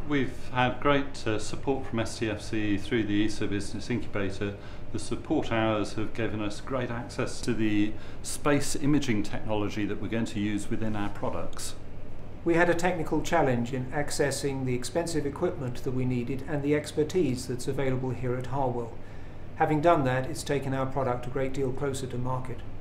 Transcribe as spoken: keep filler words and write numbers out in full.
We've had great uh, support from S T F C through the E S A Business Incubator. The support hours have given us great access to the space imaging technology that we're going to use within our products. We had a technical challenge in accessing the expensive equipment that we needed and the expertise that's available here at Harwell. Having done that, it's taken our product a great deal closer to market.